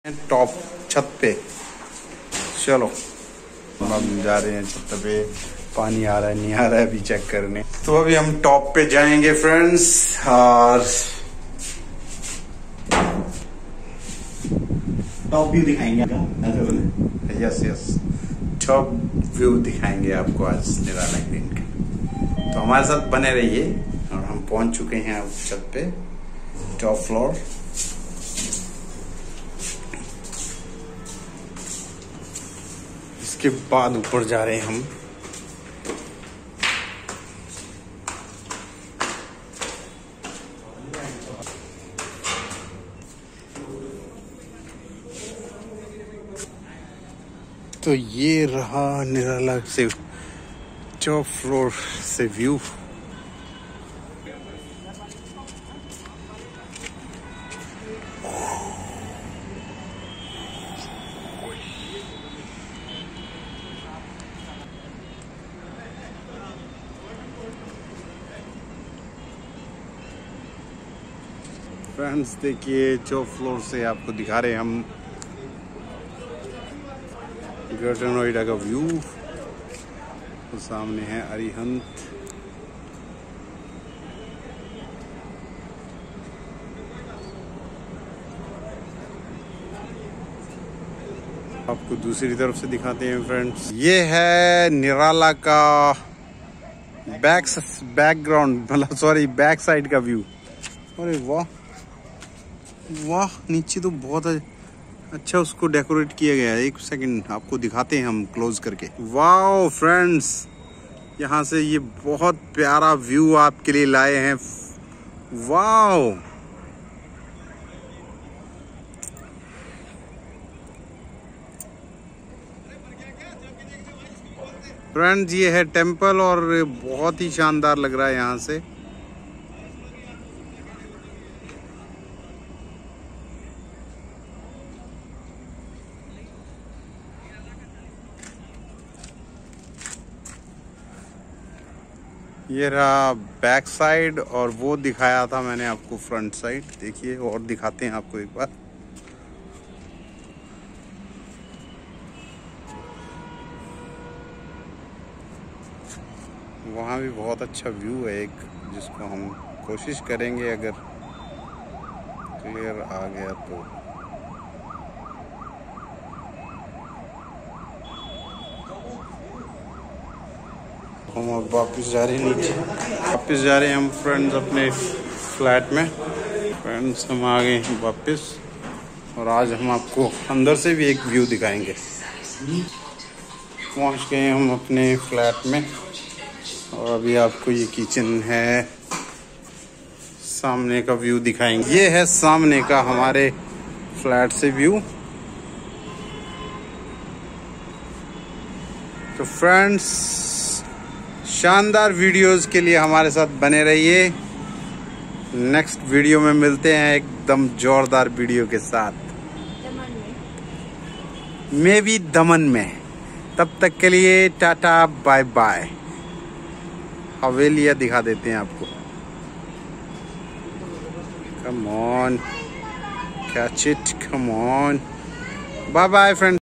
Top छत पे। चलो हम जा रहे हैं छत पे, पानी आ रहा है नहीं आ रहा है अभी चेक करने। तो अभी हम टॉप पे जाएंगे फ्रेंड्स और टॉप व्यू दिखाएंगे। यस यस टॉप व्यू दिखाएंगे आपको आज निराला ग्रीन का। तो हमारे साथ बने रहिए। और हम पहुंच चुके हैं अब छत पे, टॉप फ्लोर। इसके बाद ऊपर जा रहे हैं हम। तो ये रहा निराला से टॉप फ्लोर से व्यू। फ्रेंड्स देखिए टॉप फ्लोर से आपको दिखा रहे हैं हम ग्रेटर नोएडा का व्यू। तो सामने है अरिहंत। आपको दूसरी तरफ से दिखाते हैं फ्रेंड्स। ये है निराला का बैकग्राउंड मतलब सॉरी बैक साइड का व्यू। अरे वाह वाह, नीचे तो बहुत अच्छा उसको डेकोरेट किया गया है। एक सेकंड आपको दिखाते हैं हम क्लोज करके। वाह फ्रेंड्स, यहाँ से ये बहुत प्यारा व्यू आपके लिए लाए हैं। वाह फ्रेंड्स, ये है टेम्पल और बहुत ही शानदार लग रहा है यहाँ से। ये रहा बैक साइड और वो दिखाया था मैंने आपको फ्रंट साइड। देखिए और दिखाते हैं आपको एक बार। वहाँ भी बहुत अच्छा व्यू है एक, जिसको हम कोशिश करेंगे अगर क्लियर आ गया तो। हम अब वापस जा रहे हैं नीचे, वापस जा रहे हैं हम फ्रेंड्स अपने फ्लैट में। फ्रेंड्स हम आ गए हैं वापस और आज हम आपको अंदर से भी एक व्यू दिखाएंगे। पहुंच गए हम अपने फ्लैट में और अभी आपको ये किचन है, सामने का व्यू दिखाएंगे। ये है सामने का हमारे फ्लैट से व्यू। तो फ्रेंड्स शानदार वीडियोस के लिए हमारे साथ बने रहिए। नेक्स्ट वीडियो में मिलते हैं एकदम जोरदार वीडियो के साथ, मे बी दमन में। तब तक के लिए टाटा बाय बाय। हवेलिया दिखा देते हैं आपको। Come on catch it, come on, bye bye friends.